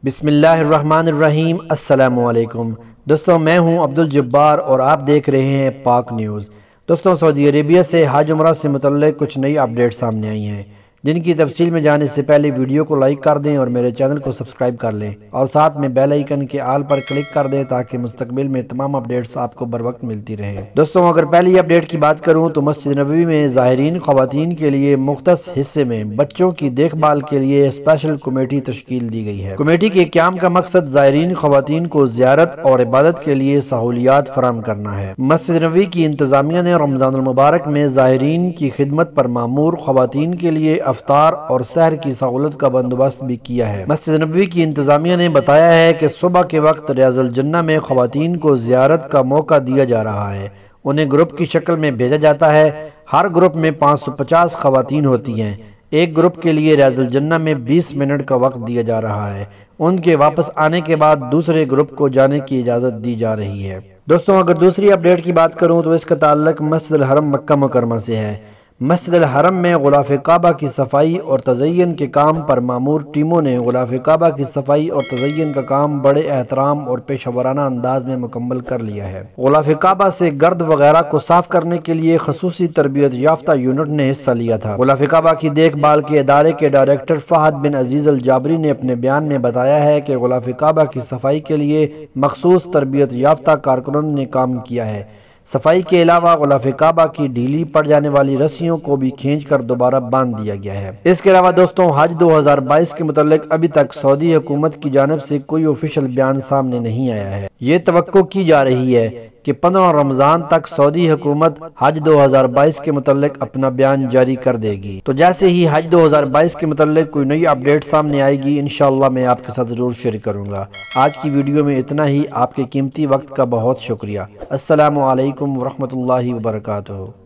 بسم اللہ الرحمن الرحیم۔ السلام علیکم دوستوں، میں ہوں عبدالجبار اور آپ دیکھ رہے ہیں پاک نیوز۔ دوستوں، سعودی عربیہ سے حج عمرہ سے متعلق کچھ نئی اپڈیٹ سامنے آئی ہیں، جن کی تفصیل میں جانے سے پہلے ویڈیو کو لائک کر دیں اور میرے چینل کو سبسکرائب کر لیں اور ساتھ میں بیل آئیکن کے آل پر کلک کر دیں تاکہ مستقبل میں تمام اپڈیٹس آپ کو بر وقت ملتی رہیں۔ دوستوں، اگر پہلی اپڈیٹ کی بات کروں تو مسجد نبوی میں زائرین خواتین کے لیے مختص حصے میں بچوں کی دیکھ بھال کے لیے اسپیشل کمیٹی تشکیل دی گئی ہے۔ کمیٹی کے قیام کا مقصد زائرین خواتین کو زیارت اور عبادت کے لیے سہولیات فراہم کرنا ہے۔ مسجد نبوی کی انتظامیہ نے رمضان المبارک میں زائرین کی خدمت پر مامور خواتین کے لیے افطار اور سحر کی سہولت کا بندوبست بھی کیا ہے۔ مسجد نبوی کی انتظامیہ نے بتایا ہے کہ صبح کے وقت ریاض الجنہ میں خواتین کو زیارت کا موقع دیا جا رہا ہے۔ انہیں گروپ کی شکل میں بھیجا جاتا ہے۔ ہر گروپ میں 550 خواتین ہوتی ہیں۔ ایک گروپ کے لیے ریاض الجنہ میں 20 منٹ کا وقت دیا جا رہا ہے۔ ان کے واپس آنے کے بعد دوسرے گروپ کو جانے کی اجازت دی جا رہی ہے۔ دوستوں، اگر دوسری اپڈیٹ کی بات کروں تو اس کا تعلق مسجد الحرم مکہ مکرمہ سے ہے۔ مسجد الحرم میں غلاف کعبہ کی صفائی اور تزئین کے کام پر مامور ٹیموں نے غلاف کعبہ کی صفائی اور تزئین کا کام بڑے احترام اور پیشہ ورانہ انداز میں مکمل کر لیا ہے۔ غلاف کعبہ سے گرد وغیرہ کو صاف کرنے کے لیے خصوصی تربیت یافتہ یونٹ نے حصہ لیا تھا۔ غلاف کعبہ کی دیکھ بھال کے ادارے کے ڈائریکٹر فہد بن عزیز الجابری نے اپنے بیان میں بتایا ہے کہ غلاف کعبہ کی صفائی کے لیے مخصوص تربیت یافتہ کارکنوں نے کام کیا ہے۔ صفائی کے علاوہ غلاف کعبہ کی ڈھیلی پڑ جانے والی رسیوں کو بھی کھینچ کر دوبارہ باندھ دیا گیا ہے۔ اس کے علاوہ دوستوں، حج 2022 کے متعلق ابھی تک سعودی حکومت کی جانب سے کوئی آفیشیل بیان سامنے نہیں آیا ہے۔ یہ توقع کی جا رہی ہے کہ 15 رمضان تک سعودی حکومت حج 2022 کے متعلق اپنا بیان جاری کر دے گی۔ تو جیسے ہی حج 2022 کے متعلق کوئی نئی اپڈیٹ سامنے آئے گی انشاءاللہ میں آپ کے ساتھ ضرور شیئر کروں گا۔ آج کی ویڈیو میں اتنا ہی۔ آپ کے قیمتی وقت کا بہت شکریہ۔ السلام علیکم ورحمۃ اللہ وبرکاتہ۔